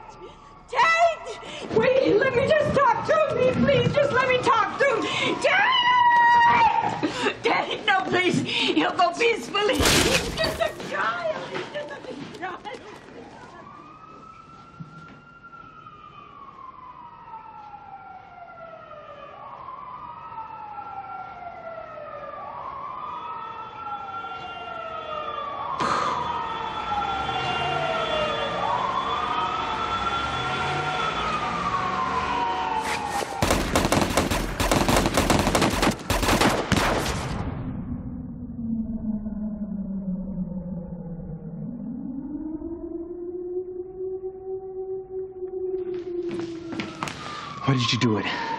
Tate! Wait, let me just talk to him. Please, just let me talk to him. Tate! Tate, no, please. He'll go peacefully. He's just a child. He's just a child. Why did you do it?